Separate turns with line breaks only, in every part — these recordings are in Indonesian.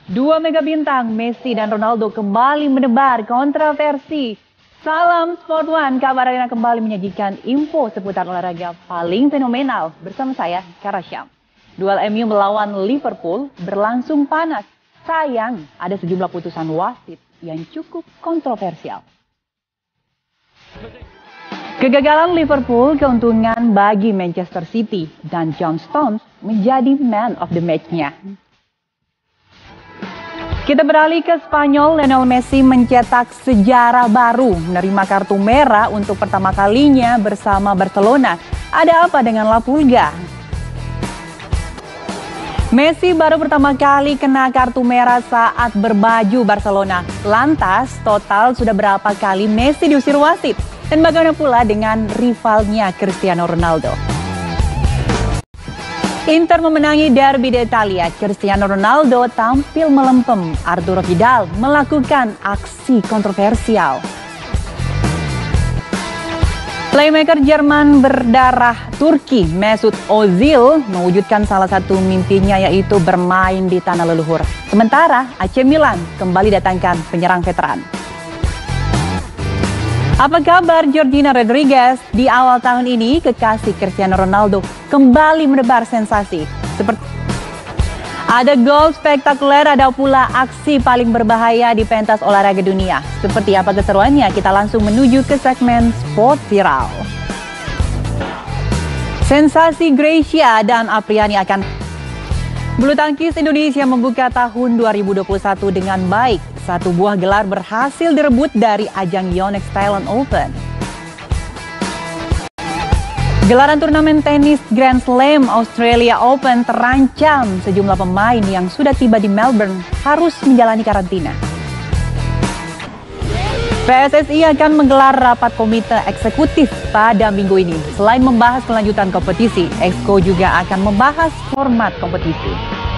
Dua mega bintang Messi dan Ronaldo kembali menebar kontroversi. Salam Sport One, kabar arena kembali menyajikan info seputar olahraga paling fenomenal bersama saya, Kara Syam. Duel MU melawan Liverpool berlangsung panas. Sayang, ada sejumlah putusan wasit yang cukup kontroversial. Kegagalan Liverpool keuntungan bagi Manchester City dan John Stones menjadi man of the match-nya. Kita beralih ke Spanyol. Lionel Messi mencetak sejarah baru, menerima kartu merah untuk pertama kalinya bersama Barcelona. Ada apa dengan La Pulga? Messi baru pertama kali kena kartu merah saat berbaju Barcelona. Lantas, total sudah berapa kali Messi diusir wasit? Dan bagaimana pula dengan rivalnya Cristiano Ronaldo? Inter memenangi derby di Italia. Cristiano Ronaldo tampil melempem. Arturo Vidal melakukan aksi kontroversial. Playmaker Jerman berdarah Turki Mesut Ozil mewujudkan salah satu mimpinya, yaitu bermain di tanah leluhur. Sementara AC Milan kembali datangkan penyerang veteran. Apa kabar Georgina Rodriguez? Di awal tahun ini, kekasih Cristiano Ronaldo kembali menebar sensasi. Seperti ada gol spektakuler, ada pula aksi paling berbahaya di pentas olahraga dunia. Seperti apa keseruannya? Kita langsung menuju ke segmen Sport Viral. Sensasi Gracia dan Apriani akan... Bulu tangkis Indonesia membuka tahun 2021 dengan baik. Satu buah gelar berhasil direbut dari ajang Yonex Thailand Open. Gelaran turnamen tenis Grand Slam Australia Open terancam. Sejumlah pemain yang sudah tiba di Melbourne harus menjalani karantina. PSSI akan menggelar rapat komite eksekutif pada minggu ini. Selain membahas kelanjutan kompetisi, Exco juga akan membahas format kompetisi.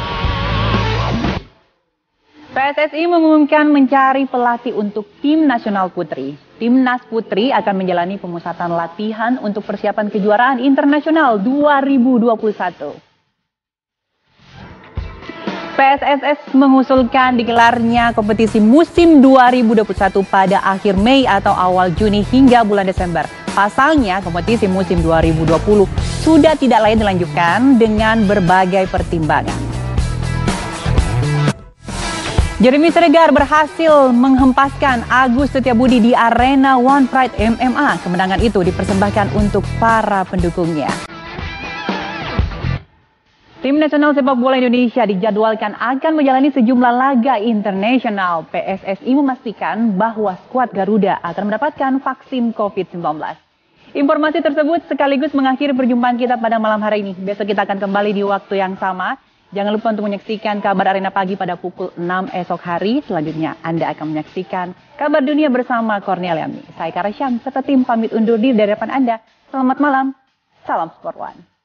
PSSI mengumumkan mencari pelatih untuk tim nasional putri. Timnas Putri akan menjalani pemusatan latihan untuk persiapan kejuaraan internasional 2021. PSSS mengusulkan digelarnya kompetisi musim 2021 pada akhir Mei atau awal Juni hingga bulan Desember. Pasalnya, kompetisi musim 2020 sudah tidak layak dilanjutkan dengan berbagai pertimbangan. Jeremy Siregar berhasil menghempaskan Agus Setiabudi di arena One Pride MMA. Kemenangan itu dipersembahkan untuk para pendukungnya. Tim nasional sepak bola Indonesia dijadwalkan akan menjalani sejumlah laga internasional. PSSI memastikan bahwa skuad Garuda akan mendapatkan vaksin COVID-19. Informasi tersebut sekaligus mengakhiri perjumpaan kita pada malam hari ini. Besok kita akan kembali di waktu yang sama. Jangan lupa untuk menyaksikan kabar Arena Pagi pada pukul 6 esok hari. Selanjutnya Anda akan menyaksikan kabar dunia bersama Cornelia Yami. Saya Kara Syam serta tim pamit undur diri dari hadapan Anda. Selamat malam, salam Sport One.